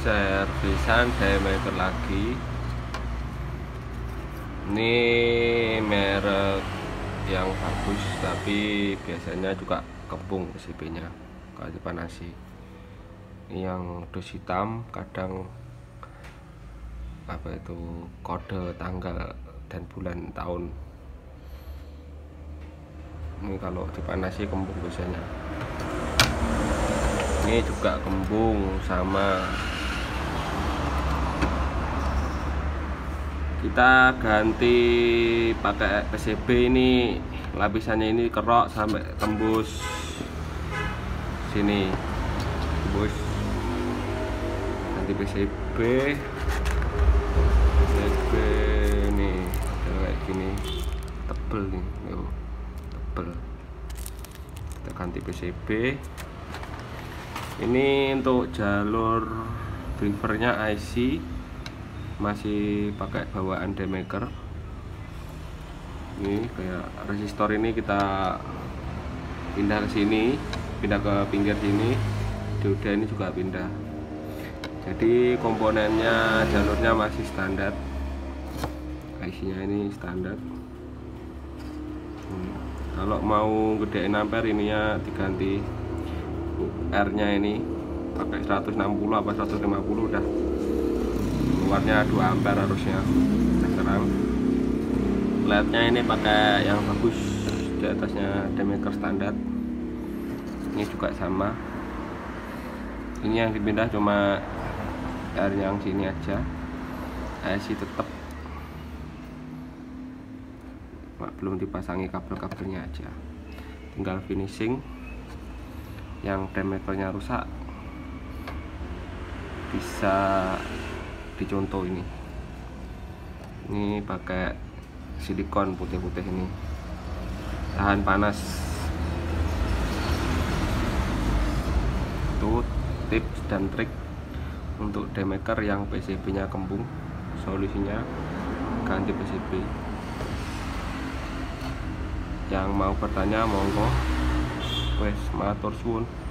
servisan diameter lagi. Ini merek yang bagus, tapi biasanya juga kembung PCB-nya kalau dipanasi. Ini yang dus hitam, kadang apa itu kode tanggal dan bulan tahun. Ini kalau dipanasi kembung biasanya. Ini juga kembung sama. Kita ganti pakai PCB, ini lapisannya ini kerok sampai tembus sini, tembus. Ganti PCB nih kayak gini, tebel nih, tebel. Kita ganti PCB. Ini untuk jalur drivernya IC masih pakai bawaan demaker. Ini kayak resistor ini kita pindah ke sini, pindah ke pinggir sini. Dioda ini juga pindah. Jadi komponennya, jalurnya masih standar. IC-nya ini standar. Kalau mau gedein ampere ininya diganti R-nya ini pakai 160 apa 150 udah keluarnya 2 ampere harusnya. Terserang. LED-nya ini pakai yang bagus, di atasnya demaker standar. Ini juga sama. Ini yang dipindah cuma R yang sini aja. IC tetap belum dipasangi kabel-kabelnya aja. Tinggal finishing. Yang demakernya rusak bisa dicontoh ini pakai silikon putih-putih ini, tahan panas. Itu tips dan trik untuk demaker yang PCB nya kembung. Solusinya ganti PCB. Yang mau bertanya monggo. Wes matur suwun.